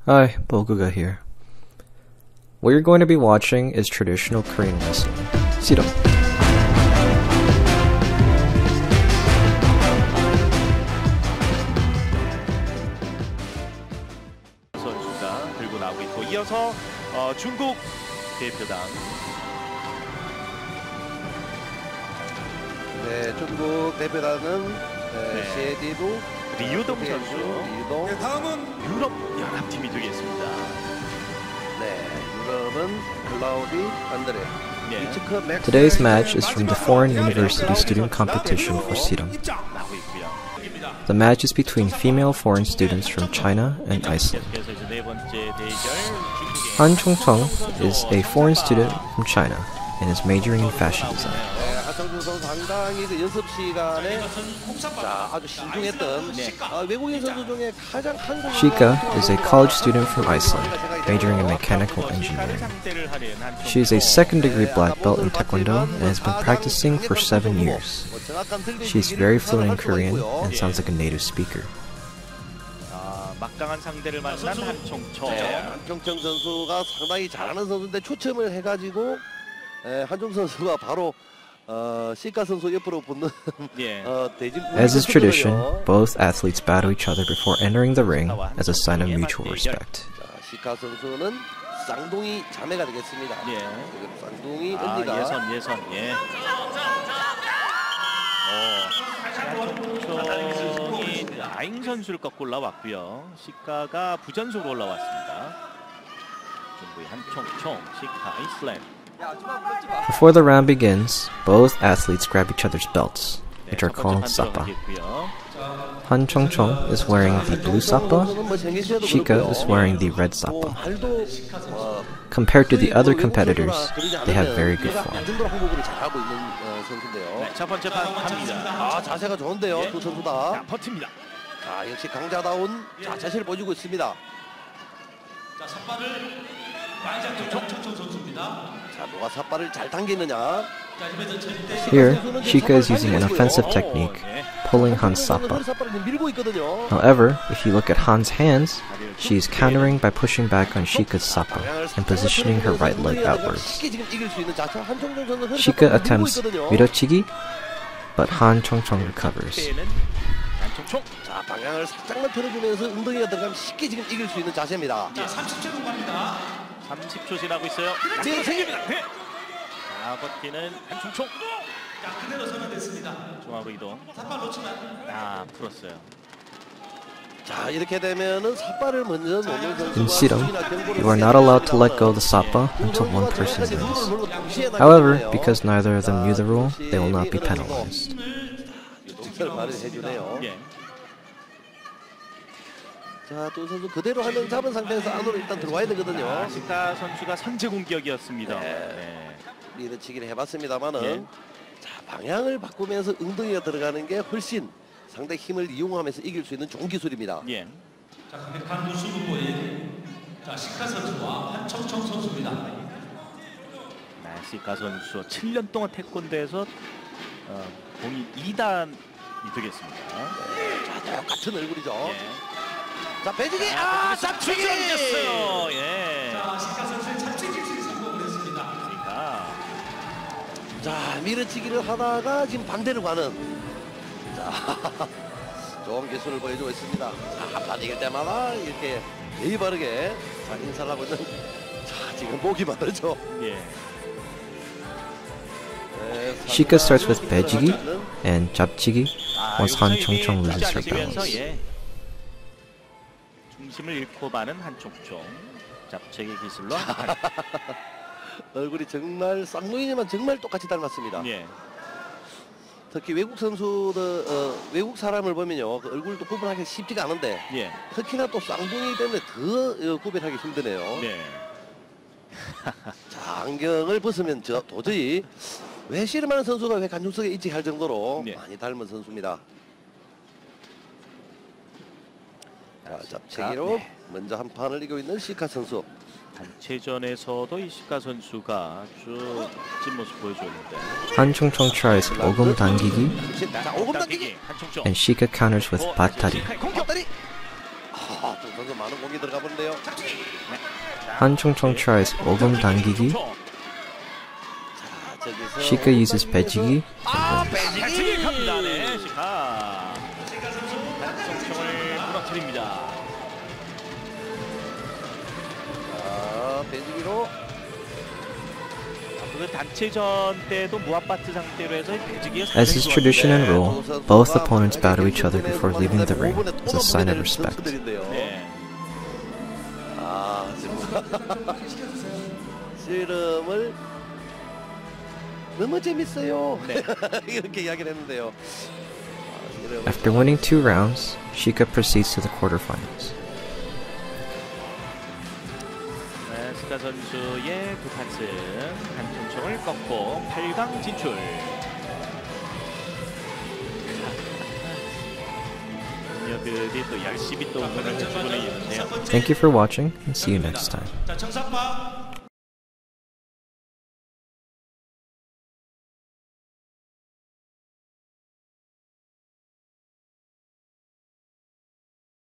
Hi, Boguga here. What you're going to be watching is traditional Korean wrestling. Siram. 선수가 들고 나오고 있고 이어서 중국 대표단. 네, 중국 대표단은 셰디루 리우동 선수. 리우동. 네, 다음은 유럽 연합팀이 되겠습니다. 네, 유럽은 클라우디 안드레. 네. Today's match is from the Foreign University Student Competition for Siram. The match is between female foreign students from China and Iceland. Han Chong-chong is a foreign student from China and is majoring in fashion design. 하청준 선수 상당히 그 연습 시간에 아주 신중했던 외국인 선수 중에 가장 한국. Shika is a college student from Iceland, majoring in mechanical engineering. She is a second-degree black belt in Taekwondo and has been practicing for 7 years. She is very fluent in Korean and sounds like a native speaker. 막강한 상대를 만난 한총총. 한총총 선수가 상당히 잘하는 선수인데 초점을 해가지고 한총 선수가 바로 시카 선수 옆으로 붙는 As is tradition, both athletes battle each other before entering the ring as a sign of mutual respect. 시카 선수는 쌍둥이 자매가 되겠습니다. 쌍둥이 언니가 예선. 한총총이 아잉 선수를 꺾고 올라왔고요. 시카가 부전속으로 올라왔습니다. 중국의 한총총, 시카 아이슬랜드. Before the round begins, both athletes grab each other's belts, which are called sappa. Han Chong-chong is wearing the blue sappa, Shika is wearing the red sappa. Compared to the other competitors, they have very good form. 첫 번째 판 갑니다. 자세가 좋은데요, 두 선수 다. 버팁니다. 역시 강자다운 자세를 보여주고 있습니다. 자, 삿발을 완전 정청청 선수입니다. 자, 누가 삿발을 잘 당기느냐. Here, Shika is using an offensive technique, pulling Han's sappa. However, if you look at Han's hands, she is countering by pushing back on Shika's sappa and positioning her right leg outwards. Shika attempts 밀어치기, but Han Chong-chong recovers. 자, 방향을 살짝만 틀어주면서 엉덩이가 들어가면 쉽게 지금 이길 수 있는 자세입니다. 30초 갑니다. 30초 지나고 있어요. 지금 생깁니다. 자, 버티는 한총총. 자, 그대로 선언됐습니다. 중앙으로 이동. 삿발 놓치면. 풀었어요. 자, 이렇게 되면은 삿발을 먼저 놓는 선수가 In Siram, you are not allowed to let go of the sappa until one person wins. However, because neither of them knew the rule, they will not be penalized. 자, 두 선수 그대로 한 명 잡은 상태에서 안으로 일단 들어와야 되거든요. 시카 선수가 선제 공격이었습니다. 밀어치기를 해봤습니다만은 자, 방향을 바꾸면서 엉덩이가 들어가는 게 훨씬 상대 힘을 이용하면서 이길 수 있는 좋은 기술입니다. 자, 강력한 무승부인 시카 선수와 한청청 선수입니다. 시카 선수 7년 동안 태권도에서 공이 2단이 되겠습니다. 자, 똑같은 얼굴이죠. 자, 배지기! 잡치기! 됐어요. 자, 시카 선수의 잡치기 성공을 했습니다. 자, 밀어치기를 하다가 지금 반대로 가는 자, 좋은 기술을 보여주고 있습니다. 자, 한판 이길 때마다 이렇게 예의 바르게 인사를 하고 있는 자, 지금 목이 마르죠. Shika starts with 배지기 and 잡치기 once Han Chong-chong loses her balance. 중심을 잃고 마는 한총총. 잡채기 기술로 얼굴이 정말 쌍둥이지만 정말 똑같이 닮았습니다. 특히 외국 선수들, 외국 사람을 보면요, 그 얼굴도 구분하기 쉽지가 않은데 특히나 또 쌍둥이 때문에 더 구별하기 힘드네요. 자, 안경을 벗으면 도저히 왜 씨름하는 선수가 왜 관중석에 있지 할 정도로 많이 닮은 선수입니다. 자, 잡채기로 먼저 한 판을 이기고 있는 시카 선수. 단체전에서도 이 시카 선수가 아주 멋진 모습 보여줬는데. Han Chong-chong tries 오금 당기기 자, 오금 당기기. and Shika counters with 밭다리. 두 선수 많은 공이 들어가 보는데요. Han Chong-chong tries 오금 당기기. 저기서 Shika uses 배지기. 배지기 갑니다. 네, 시카. 한총총을 무너뜨립니다. 배지기로 그 단체전 때도 무합바트 상태로 해서 배지기가 As is tradition and rule, both opponents bow to each other before leaving the ring as a sign of respect. 네. 지금 씨름을 너무 재밌어요. 네. 이렇게 이야기를 했는데요. After winning 2 rounds, Shika proceeds to the quarterfinals. 네, 시카 선수의 두 판승 한총총을 꺾고 8강 진출. 동료들이 또 열심히 또 응원을 해주고는 있는데요. Thank you for watching and see you next time. 자, 청산파